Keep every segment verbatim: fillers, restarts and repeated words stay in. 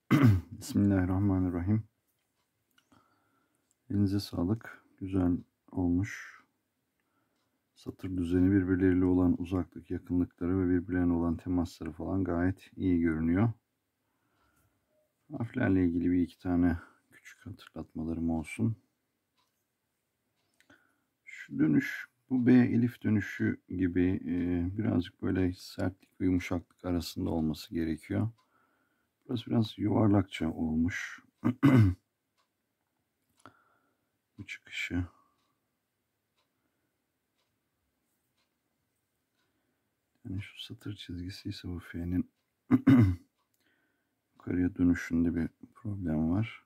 Bismillahirrahmanirrahim. Elinize sağlık. Güzel olmuş. Satır düzeni birbirleriyle olan uzaklık, yakınlıkları ve birbirlerine olan temasları falan gayet iyi görünüyor. Harflerle ilgili bir iki tane küçük hatırlatmalarım olsun. Şu dönüş, bu B elif dönüşü gibi e, birazcık böyle sertlik ve yumuşaklık arasında olması gerekiyor. Burası biraz yuvarlakça olmuş. Bu çıkışı. Yani şu satır çizgisi ise bu F'nin yukarıya dönüşünde bir problem var.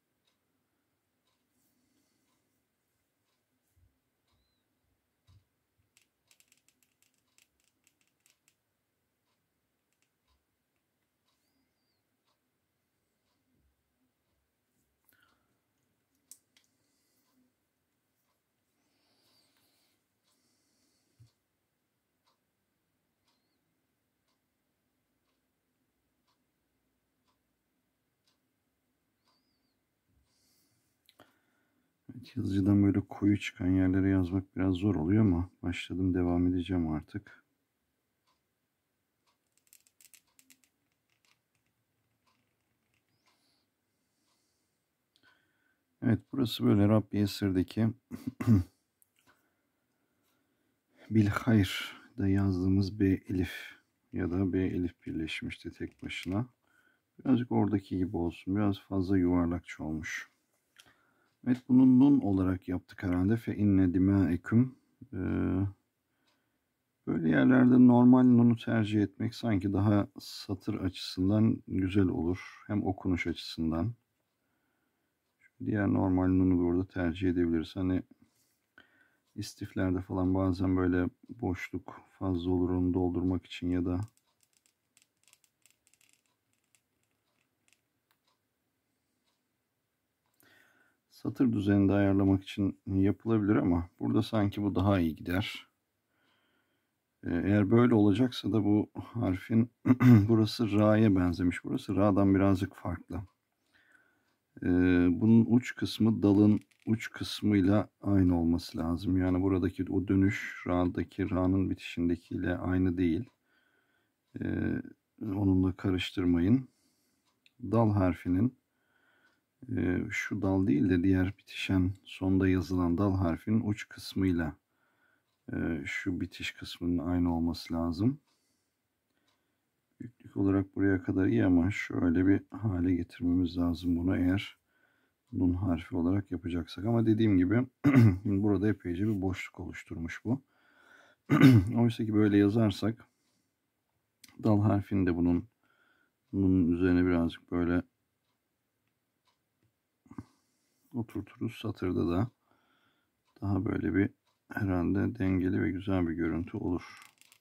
Evet, yazıcıdan böyle koyu çıkan yerlere yazmak biraz zor oluyor ama başladım, devam edeceğim artık. Evet, burası böyle Rabbi Esir'deki Bil Hayr'da yazdığımız B elif ya da B elif birleşmişti tek başına. Birazcık oradaki gibi olsun. Biraz fazla yuvarlakça olmuş. Evet, bunu nun olarak yaptık herhalde. Fe inne dimâeküm. Ee, böyle yerlerde normal nunu tercih etmek sanki daha satır açısından güzel olur. Hem okunuş açısından. Diğer normal nunu burada tercih edebiliriz. Hani istiflerde falan bazen böyle boşluk fazla olur, onu doldurmak için ya da satır düzeninde ayarlamak için yapılabilir ama burada sanki bu daha iyi gider. Eğer böyle olacaksa da bu harfin burası ra'ya benzemiş. Burası ra'dan birazcık farklı. Bunun uç kısmı dalın uç kısmıyla aynı olması lazım. Yani buradaki o dönüş ra'daki ra'nın bitişindekiyle aynı değil. Onunla karıştırmayın. Dal harfinin şu dal değil de diğer bitişen sonda yazılan dal harfinin uç kısmıyla şu bitiş kısmının aynı olması lazım. Büyüklük olarak buraya kadar iyi ama şöyle bir hale getirmemiz lazım bunu eğer nun harfi olarak yapacaksak. Ama dediğim gibi burada epeyce bir boşluk oluşturmuş bu. Oysa ki böyle yazarsak dal harfini de bunun bunun üzerine birazcık böyle oturturuz. Satırda da daha böyle bir herhalde dengeli ve güzel bir görüntü olur.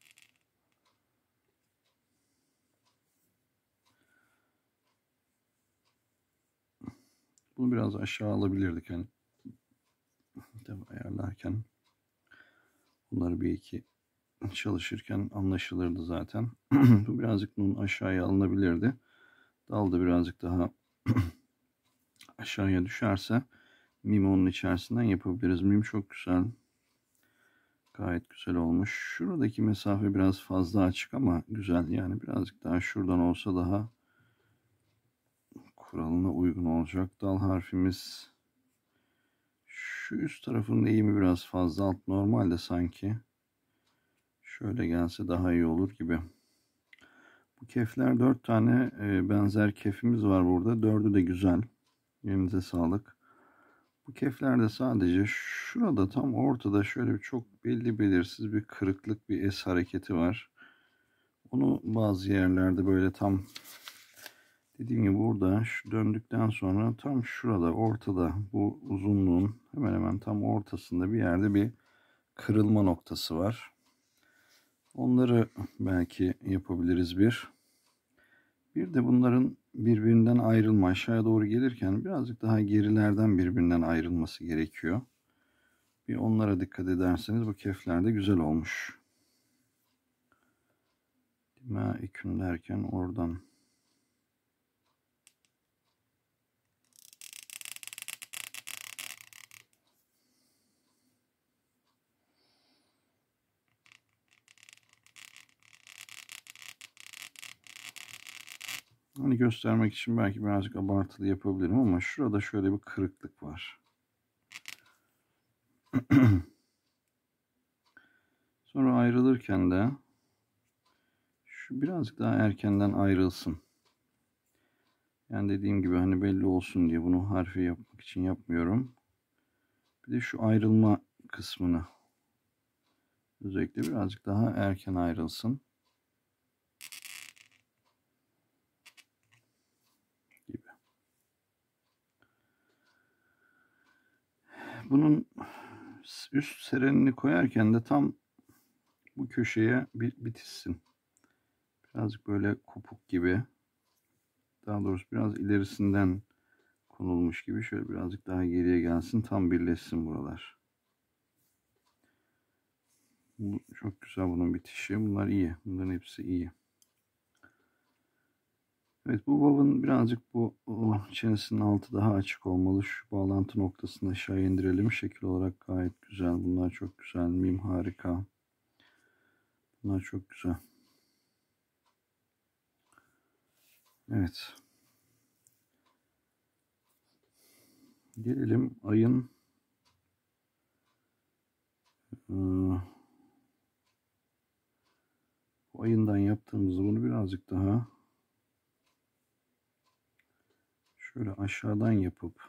Bunu biraz aşağı alabilirdik hani ayarlarken. Bunları bir iki çalışırken anlaşılırdı zaten. Bu birazcık nun aşağıya alınabilirdi. Dal da birazcık daha aşağıya düşerse mim onun içerisinden yapabiliriz. Mim çok güzel. Gayet güzel olmuş. Şuradaki mesafe biraz fazla açık ama güzel. Yani birazcık daha şuradan olsa daha kuralına uygun olacak. Dal harfimiz şu üst tarafın eğimi biraz fazla. Alt normalde sanki. Şöyle gelse daha iyi olur gibi. Bu kefler dört tane benzer kefimiz var burada. Dördü de güzel. Elinize sağlık. Bu keflerde sadece şurada tam ortada şöyle bir çok belli belirsiz bir kırıklık, bir es hareketi var. Onu bazı yerlerde böyle tam dediğim gibi burada şu döndükten sonra tam şurada ortada bu uzunluğun hemen hemen tam ortasında bir yerde bir kırılma noktası var. Onları belki yapabiliriz bir. Bir de bunların birbirinden ayrılma, aşağıya doğru gelirken birazcık daha gerilerden birbirinden ayrılması gerekiyor. Bir onlara dikkat ederseniz bu kefler de güzel olmuş. Dima ikün derken oradan Hani göstermek için belki birazcık abartılı yapabilirim ama şurada şöyle bir kırıklık var. Sonra ayrılırken de şu birazcık daha erkenden ayrılsın. Yani dediğim gibi hani belli olsun diye bunu harfi yapmak için yapmıyorum. Bir de şu ayrılma kısmını özellikle birazcık daha erken ayrılsın. Gibi. Bunun üst serenini koyarken de tam bu köşeye bir bitişsin. Birazcık böyle kopuk gibi. Daha doğrusu biraz ilerisinden konulmuş gibi. Şöyle birazcık daha geriye gelsin. Tam birleşsin buralar. Bu çok güzel bunun bitişi. Bunlar iyi. Bunların hepsi iyi. Evet, bu babın birazcık bu o, çenesinin altı daha açık olmalı. Şu bağlantı noktasını aşağı indirelim. Şekil olarak gayet güzel. Bunlar çok güzel. Mim harika. Bunlar çok güzel. Evet. Gelelim ayın ıı, bu ayından yaptığımızda bunu birazcık daha şöyle aşağıdan yapıp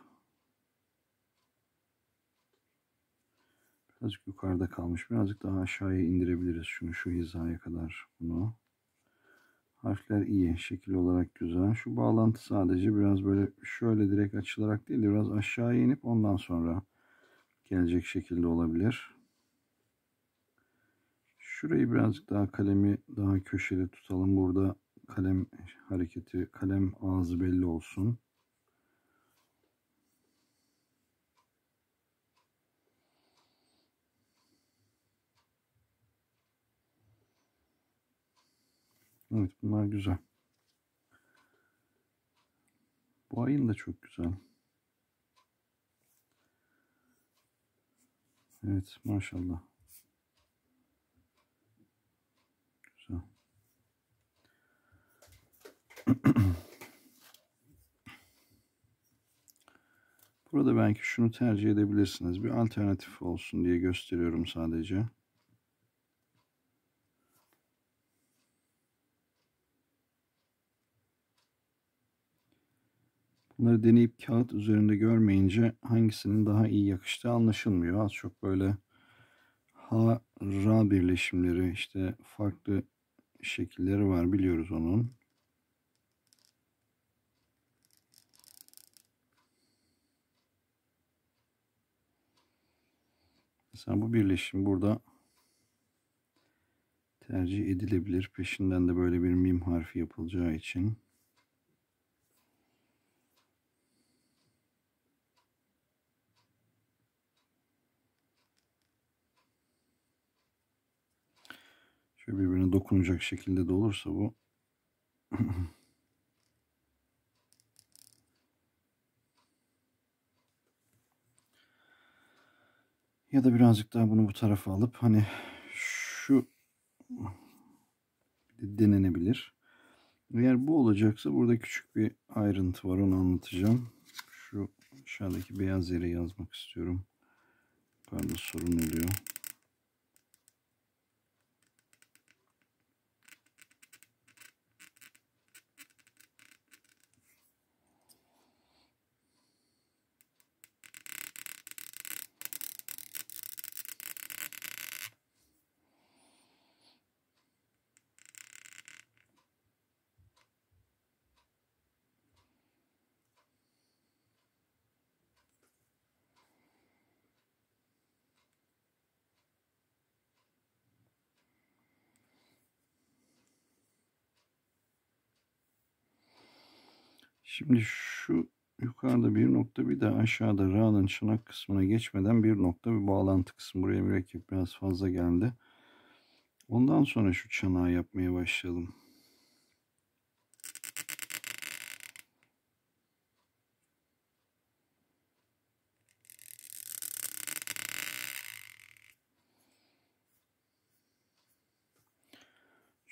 birazcık yukarıda kalmış. Birazcık daha aşağıya indirebiliriz şunu şu hizaya kadar bunu. Harfler iyi. Şekil olarak güzel. Şu bağlantı sadece biraz böyle şöyle direkt açılarak değil de biraz aşağıya inip ondan sonra gelecek şekilde olabilir. Şurayı birazcık daha kalemi daha köşede tutalım. Burada kalem hareketi, kalem ağzı belli olsun. Evet, bunlar güzel. Bu ayın da çok güzel. Evet, maşallah. Güzel. Burada belki şunu tercih edebilirsiniz. Bir alternatif olsun diye gösteriyorum sadece. Bunları deneyip kağıt üzerinde görmeyince hangisinin daha iyi yakıştığı anlaşılmıyor. Az çok böyle ha, ra birleşimleri işte farklı şekilleri var, biliyoruz onun. Mesela bu birleşim burada tercih edilebilir. Peşinden de böyle bir mim harfi yapılacağı için. Şöyle birbirine dokunacak şekilde de olursa bu. Ya da birazcık daha bunu bu tarafa alıp hani şu denenebilir. Eğer bu olacaksa burada küçük bir ayrıntı var, onu anlatacağım. Şu aşağıdaki beyaz yere yazmak istiyorum. Yukarıda sorun oluyor. Şimdi şu yukarıda bir nokta, bir de aşağıda ra'nın çanak kısmına geçmeden bir nokta, bir bağlantı kısmı. Buraya mürekkep biraz fazla geldi. Ondan sonra şu çanağı yapmaya başlayalım.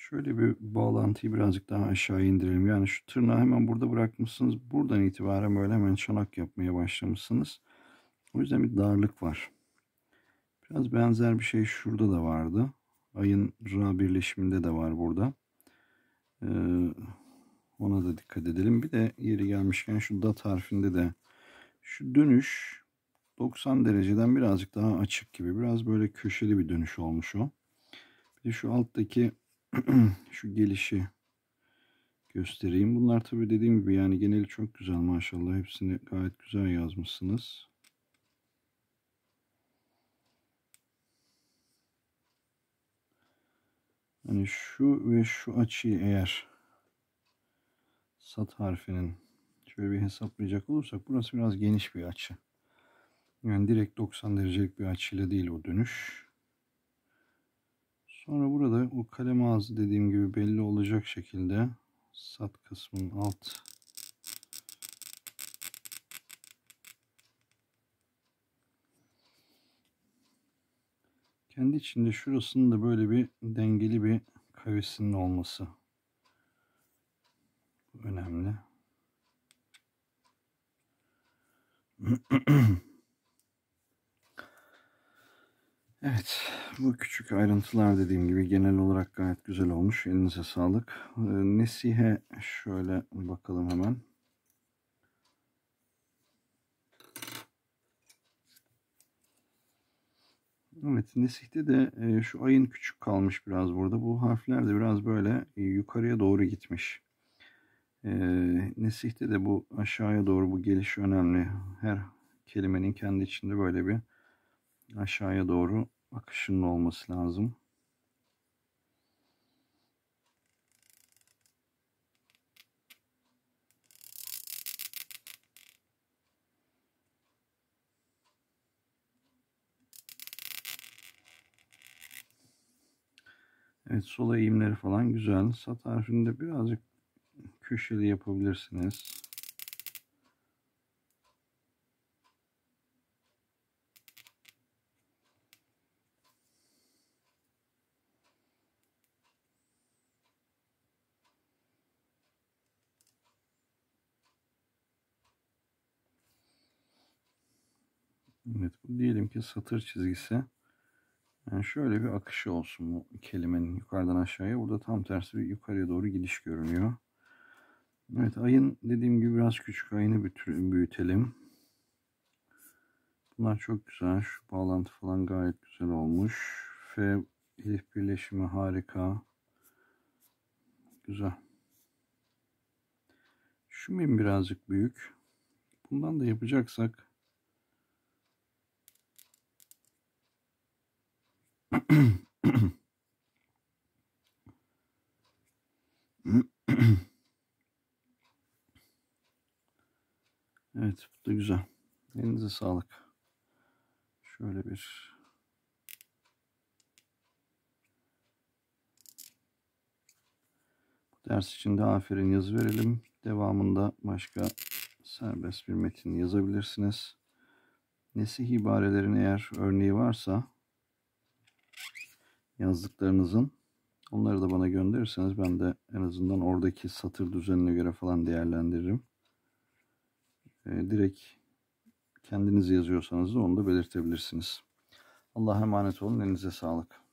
Şöyle bir bağlantıyı birazcık daha aşağı indirelim. Yani şu tırnağı hemen burada bırakmışsınız. Buradan itibaren böyle hemen çanak yapmaya başlamışsınız. O yüzden bir darlık var. Biraz benzer bir şey şurada da vardı. Ayın Ra birleşiminde de var burada. Ee, ona da dikkat edelim. Bir de yeri gelmişken şu dat harfinde de şu dönüş doksan dereceden birazcık daha açık gibi. Biraz böyle köşeli bir dönüş olmuş o. Bir de şu alttaki şu gelişi göstereyim. Bunlar tabii dediğim gibi yani geneli çok güzel maşallah. Hepsini gayet güzel yazmışsınız. Hani şu ve şu açıyı eğer sat harfinin şöyle bir hesaplayacak olursak burası biraz geniş bir açı. Yani direkt doksan derecelik bir açıyla değil o dönüş. Sonra burada o kalem ağzı dediğim gibi belli olacak şekilde sat kısmının alt kendi içinde şurasının da böyle bir dengeli bir kavisinin olması önemli. Evet, bu küçük ayrıntılar dediğim gibi genel olarak gayet güzel olmuş. Elinize sağlık. Ee, Nesihe şöyle bakalım hemen. Evet, Nesih'te de e, şu ayın küçük kalmış biraz burada. Bu harfler de biraz böyle e, yukarıya doğru gitmiş. E, Nesih'te de bu aşağıya doğru bu geliş önemli. Her kelimenin kendi içinde böyle bir aşağıya doğru akışının olması lazım. Evet, sol eğimleri falan güzel. Sat harfinde birazcık köşeli yapabilirsiniz. Evet, bu diyelim ki satır çizgisi. Yani şöyle bir akışı olsun bu kelimenin yukarıdan aşağıya. Burada tam tersi bir yukarıya doğru gidiş görünüyor. Evet, ayın dediğim gibi biraz küçük ayını büyütelim. Bunlar çok güzel. Şu bağlantı falan gayet güzel olmuş. F elif birleşimi harika. Güzel. Şu mim birazcık büyük. Bundan da yapacaksak evet, bu da güzel. Elinize sağlık. Şöyle bir bu ders için de aferin yazı verelim. Devamında başka serbest bir metin yazabilirsiniz. Nesih ibarelerin eğer örneği varsa yazdıklarınızın onları da bana gönderirseniz ben de en azından oradaki satır düzenine göre falan değerlendiririm. Ee, direkt kendiniz yazıyorsanız da onu da belirtebilirsiniz. Allah'a emanet olun. Elinize sağlık.